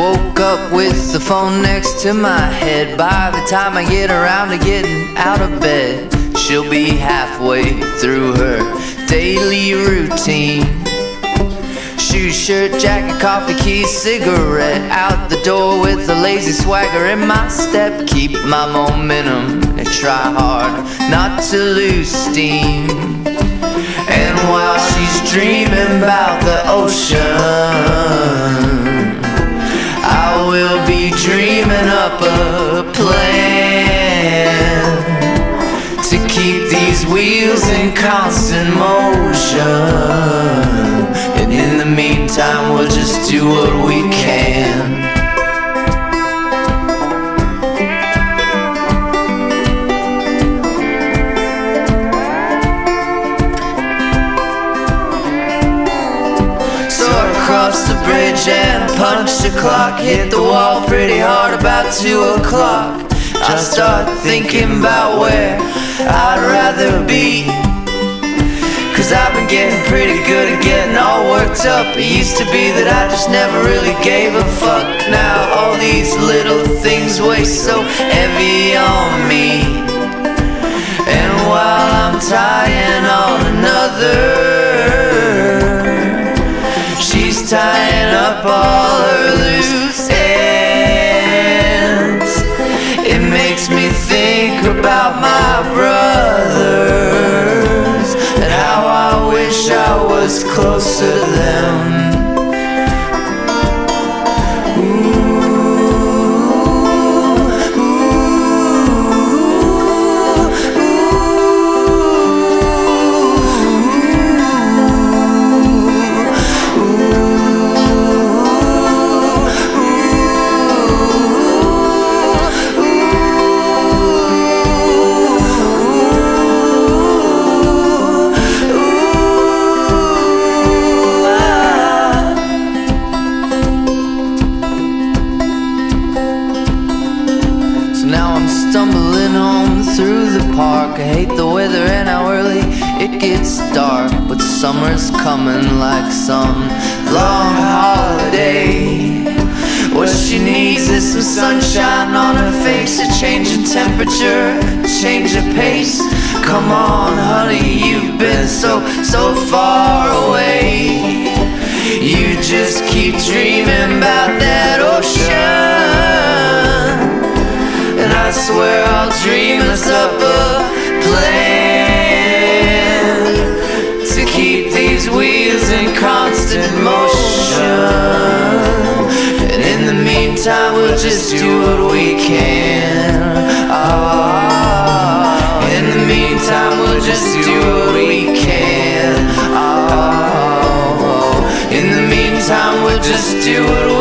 woke up with the phone next to my head. By the time I get around to getting out of bed, she'll be halfway through her daily routine. Shoes, shirt, jacket, coffee, keys, cigarette. Out the door with a lazy swagger in my step. Keep my momentum and try hard not to lose steam. And while she's dreaming about the ocean, I will be dreaming up a plan to keep these wheels in constant motion. And in the meantime, we'll just do what we can. Crossed the bridge and punched the clock. Hit the wall pretty hard about 2 o'clock. I start thinking about where I'd rather be, 'cause I've been getting pretty good at getting all worked up. It used to be that I just never really gave a fuck. Now all these little things weigh so heavy on me. And while I'm tying on another, she's tying up all her loose ends. It makes me think about my brothers and how I wish I was closer to them. Stumbling home through the park. I hate the weather and how early it gets dark, but summer's coming like some long holiday. What she needs is some sunshine on her face, a change in temperature, change of pace. Come on, honey, you've been so far away. You just keep dreaming about that ocean, and I swear I'll dream us up a plan to keep these wheels in constant motion. And in the meantime, we'll just do what we can. Oh, in the meantime, we'll just do what we can. Oh, in the meantime, we'll just do what we can.